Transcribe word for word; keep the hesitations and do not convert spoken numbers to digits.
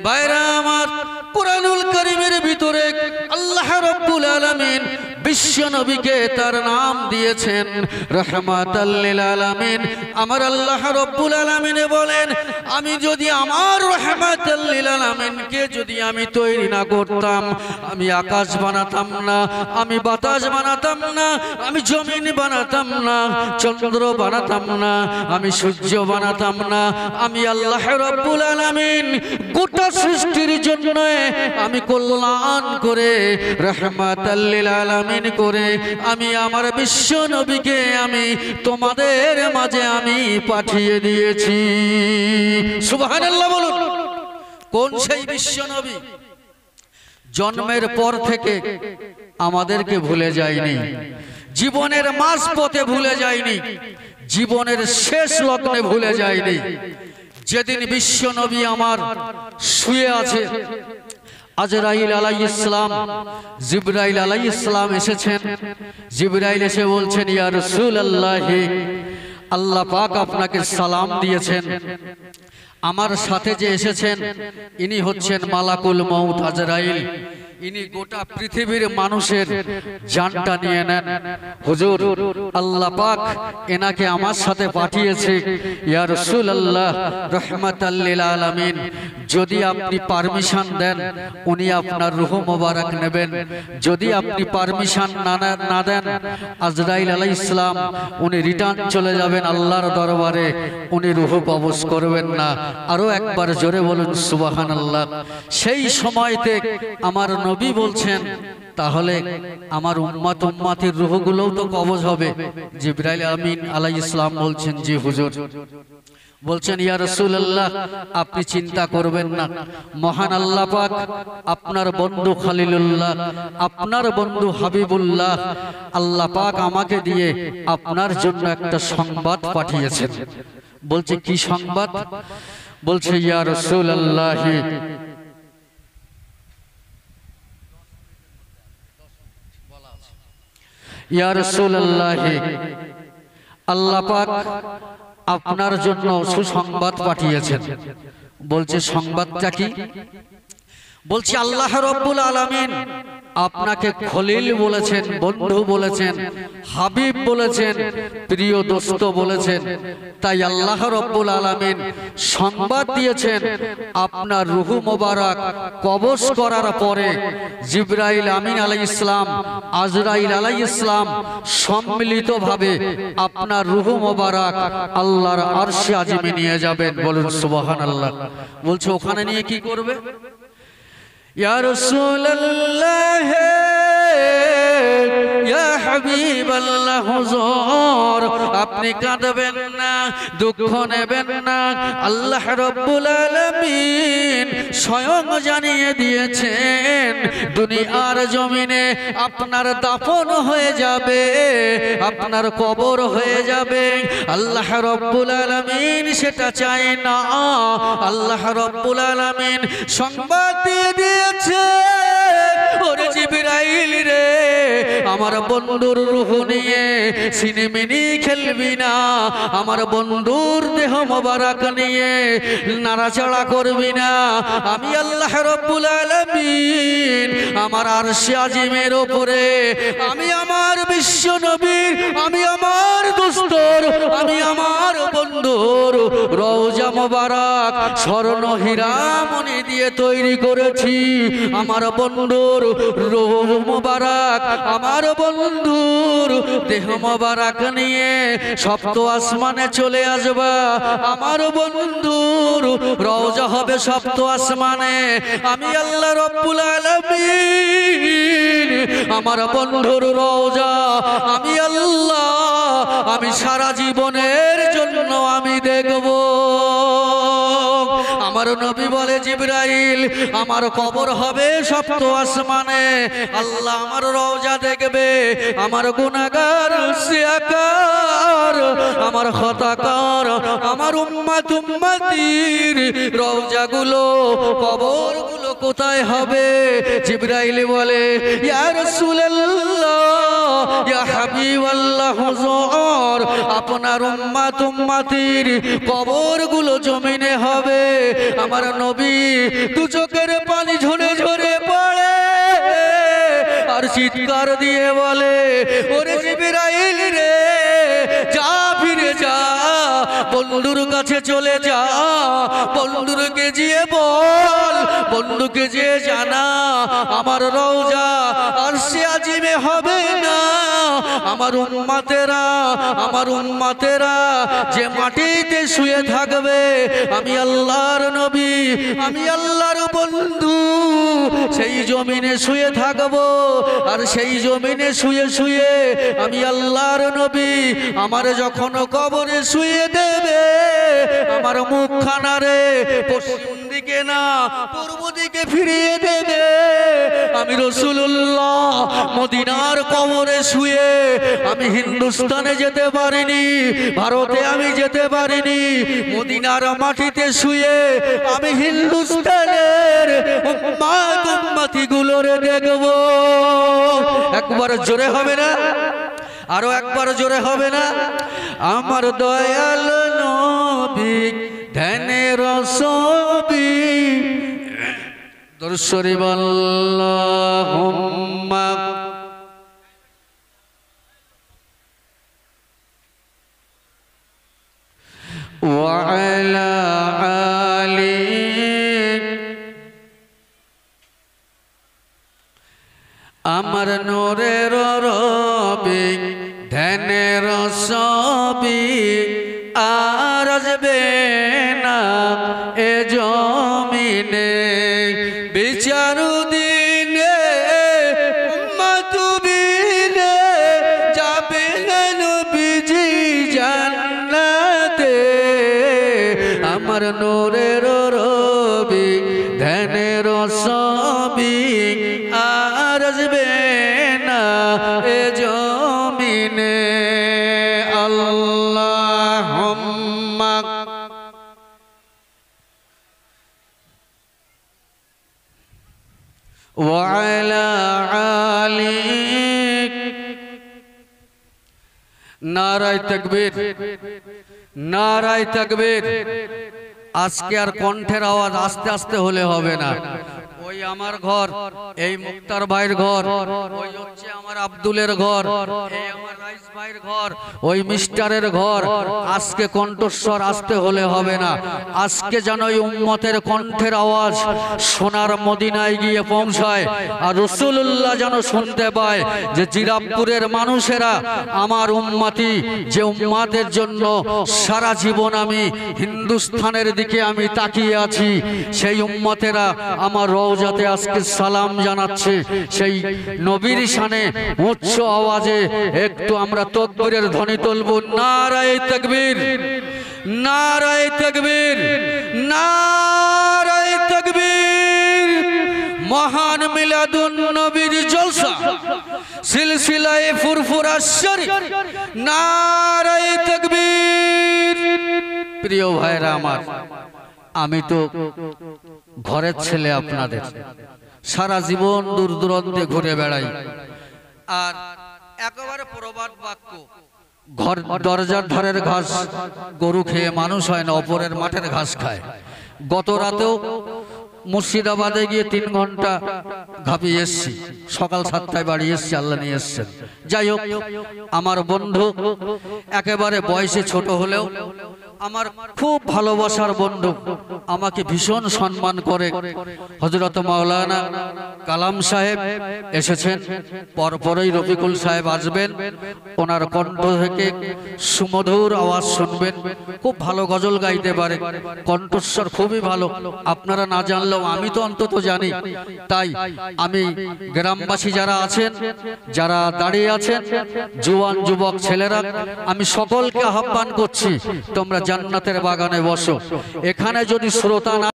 ভাইরা আমার, কুরআনুল কারীমের ভিতরে আল্লাহ রাব্বুল আলামিন বিশ্ব নবীকে তার নাম দিয়েছেন রাহমাতাল লিল আলামিন। আমার আল্লাহ রাব্বুল আলামিন বলেন, আমি যদি আমার রাহমাতাল লিল আলামিনকে যদি আমি তৈরি না করতাম, আমি আকাশ বানাতাম না, আমি বাতাস বানাতাম না, আমি জমিন বানাতাম না, চন্দ্র বানাতাম না, আমি সূর্য বানাতাম না। আমি আল্লাহ রাব্বুল আলামিন গোটা সৃষ্টির জন্য আমি কল্যাণ করে রাহমাতাল লিল আলামিন করে আমি আমার বিশ্ব নবীকে আমি তোমাদের মাঝে আমি পাঠিয়ে দিয়েছি। সুবহানাল্লাহ বলুন। কোন সেই বিশ্ব নবী? জন্মের পর থেকে আমাদেরকে ভুলে যায়নি, জীবনের মাঝ পথে ভুলে যায়নি, জীবনের শেষ লগ্নে ভুলে যায়নি। যেদিন বিশ্ব নবী আমার শুয়ে আছে, আজরাইল আলাইহিস সালাম, জিবরাইল আলাইহিস সালাম এসেছেন। জিবরাইল এসে বলছেন, ইয়া রাসূলুল্লাহ, আল্লাহ পাক আপনাকে সালাম দিয়েছেন। আমার সাথে যে এসেছেন ইনি হচ্ছেন মালাকুল মউত আজরাইল। ইনি গোটা পৃথিবীর মানুষের জানটা নিয়ে নেন। হুজুর, আল্লাহ পাক এনাকে আমার সাথে পাঠিয়েছে। ইয়া রাসূলুল্লাহ রাহমাতাল লিল আলামিন, যদি আপনি পারমিশন দেন উনি আপনার রূহ মোবারক নেবেন। যদি আপনি পারমিশন না দেন, আজরাইল আলাইহিস সালাম উনি রিটার্ন চলে যাবেন আল্লাহর দরবারে, উনি রূহ কবজ করবেন না। আরো একবার জোরে বলুন সুবহানাল্লাহ। সেই সময়তে আমার নবী বলছেন, তাহলে আমার উম্মত উম্মতের রূহগুলোও তো কবজ হবে। জিবরাইল আমিন আলাইহিস সালাম বলছেন, জি হুজুর। বলছেন, ইয়া রাসূলুল্লাহ, আপনি চিন্তা করবেন না, মহান আল্লাহ পাক আপনার বন্ধু খলিলুল্লাহ, আপনার বন্ধু হাবিবুল্লাহ, আল্লাহ পাক আমাকে দিয়ে আপনার জন্য একটা সংবাদ পাঠিয়েছেন। বলছে, কি সংবাদ? বলছে, ইয়া রাসূলুল্লাহ, ইয়া রাসূলুল্লাহ, আল্লাহ পাক আপনার জন্য সুসংবাদ পাঠিয়েছেন। বলছে, সংবাদটা কি? বলছি, আল্লাহ রাব্বুল আলামিন আপনাকে খলিল বলেছেন, বন্ধু বলেছেন, হাবিব বলেছেন, প্রিয় দোস্ত বলেছেন। তাই আল্লাহ রাব্বুল আলামিন সংবাদ দিয়েছেন, আপনার রূহ মোবারক কবজ করার পরে জিবরাইল আমিন আলাইহিস সালাম, আজরাইল আলাইহিস সালাম সম্মিলিতভাবে আপনার রূহ মোবারক আল্লাহর আরশে আজিমে নিয়ে যাবেন। বলুন সুবহানাল্লাহ। বলছে, ওখানে নিয়ে কি করবে? ইয়া রাসূলুল্লাহ, ইয়া হাবিবাল্লাহ, হুজুর আপনি কাঁদবেন না, দুঃখ নেবেন না। আল্লাহ রাব্বুল আলামিন স্বয়ং জানিয়ে দিয়েছেন, দুনিয়ার জমিনে আপনার দাফন হয়ে যাবে, আপনার কবর হয়ে যাবে। আল্লাহ রাব্বুল আলামিন সেটা চায় না। আল্লাহ রাব্বুল আলামিন সংবাদ দিয়ে দিয়েছে, ওরে জিবরাইল রে, আমার বন্ধুর রূহ নিয়ে সিনেমিনি খেলবি না, আমার বন্ধুর দেহ মোবারক নিয়ে নাড়াচাড়া করবি না। আমি আল্লাহ রাব্বুল আলামিন আমার আরশে আজিমের উপরে আমি আমার বিশ্ব নবীর, আমি আমার দোস্তর, আমি আমার বন্ধুর রওজা মোবারক স্বর্ণ হীরা মণি দিয়ে তৈরি করেছি। আমার বন্ধুর রূহ মোবারক, আমার বন্ধুর দেহ মোবারক নিয়ে সপ্ত আসমানে চলে আসবা। আমার বন্ধুর রওজা হবে সপ্ত আসমানে। আমি আল্লাহ রাব্বুল আলামিন আমার বন্ধুর রওজা আমি আল্লাহ আমি সারা জীবনের জন্য আমি দেখব। আমার নবী বলে, জিবরাইল আমার কবর হবে সপ্ত আসমানে, আল্লাহ আমার রওজা দেখবে। আমার গুনাহগার সিয়াকার, আমার খতাকার, আমার উম্মত উম্মতির রওজাগুলো, কবরগুলো কোথায় হবে? জিবরাইল বলে, ইয়া রাসূলুল্লাহ ইয়া হাবিবাল্লাহ হুজুর, আপনার উম্মত উম্মতির কবরগুলো জমিনে হবে। আমার নবী দু চোখের পানি ঝরে ঝরে পড়ে আর চিৎকার দিয়ে বলে, ওরে জিবরাইল রে, যা ফিরে যা, বন্ধুর কাছে চলে যা, বন্ধুকে গিয়ে বল, বন্ধুকে যে জানা আমার রওজা আরশে আজিমে হবে না। আমার উম্মতেরা, আমার উম্মতেরা যে মাটিতে শুয়ে থাকবে, আমি আল্লাহর নবী, আমি আল্লাহর বন্ধু সেই জমিনে শুয়ে থাকবো। আর সেই জমিনে শুয়ে শুয়ে আমি আল্লাহর নবী আমার যখন কবরে শুয়ে দেবে, আমার মুখখানা রে পশ্চিম দিকে না পূর্ব দিকে ফিরিয়ে দেবে। আমি রাসূলুল্লাহ মদিনার কবরে শুয়ে আমি হিন্দুস্তানে যেতে পারিনি, ভারতে আমি যেতে পারিনি, মদিনার মাটিতে শুয়ে আমি হিন্দুস্তানের উম্মত উম্মতি গুলোরে দেখব। একবার জোরে হবে না? আরো একবার জোরে হবে না? আমার দয়াল নবী ধ্যানের ছবি দরুদ শরীফ আল্লাহুম্মা ওয়া আলা আলি আমার নূরের রবি ধ্যানের ছবি আর আসবে না এ জমিনে, বিচারু দিনে উম্মত বিনে যাবে নবীজি জান্নাতে। আমার নূরের রবি ধ্যানের ছবি আর আসবে না এ জমিনে। আল্লাহুম্মা ওয়া আলা আলি। নারায়ে তাকবীর, নারায়ে তাকবীর। আজকে আর কণ্ঠের আওয়াজ আস্তে আস্তে হলে হবে না। ওই আমার ঘর, এই মুক্তার ভাইয়ের ঘর, ওই হচ্ছে আমার আব্দুলের ঘর, এই আমার রাইস ভাইয়ের ঘর, ওই মিস্টারের ঘর। আজকে কণ্ঠস্বর আসতে হলে হবে না। আজকে যেন এই উম্মতের কণ্ঠের আওয়াজ সোনার মদিনায় গিয়ে পৌঁছায়, আর রাসূলুল্লাহ যেন শুনতে পায় যে জিরাবপুরের মানুষেরা আমার উম্মতি, যে উম্মতের জন্য সারা জীবন আমি হিন্দুস্তানের দিকে আমি তাকিয়ে আছি, সেই উম্মতেরা আমার রওজাতে আজকে সালাম জানাচ্ছে। সেই নবীর শানে উচ্চ আওয়াজে একটু আমরা তাকবীরের ধ্বনি তুলব। নারায়ে তাকবীর, নারায়ে তাকবীর, নারায়ে তাকবীর। মহান মিলাদুন নবীর জলসা সিলসিলায়ে ফুরফুরা শরীফ, নারায়ে তাকবীর। প্রিয় ভাইরা আমার, আমি তো ঘরের ছেলে আপনাদের, সারা জীবন দূর দূরান্তে ঘুরে বেড়াই। আর একেবারে প্রবাদ বাক্য, ঘর দরজার ধারের ঘাস গরু খেয়ে মানুষ হয় না, অপরের মাঠের ঘাস খায়। গত রাতেও মুর্শিদাবাদে গিয়ে তিন ঘন্টা ঘাপিয়ে এসছি, সকাল সাতটায় বাড়ি এসছি, আল্লাহ নিয়ে এসছেন। যাই হোক, আমার বন্ধু একেবারে বয়সে ছোট হলেও আমার খুব ভালোবাসার বন্ধু, আমাকে ভীষণ সম্মান করে হযরত মাওলানা কালাম সাহেব এসেছেন। পরপরই রফিকুল সাহেব আসবেন, ওনার কণ্ঠ থেকে সুমধুর আওয়াজ শুনবেন। খুব ভালো গজল গাইতে পারে, কণ্ঠস্বর খুবই ভালো, আপনারা না জানলেও আমি তো অন্তত জানি। তাই আমি গ্রামবাসী যারা আছেন, যারা দাঁড়িয়ে আছেন, জওয়ান যুবক ছেলেরা, আমি সকলকে আহ্বান করছি, তোমরা জান্নাতের বাগানে বসো। এখানে যদি শ্রোতা না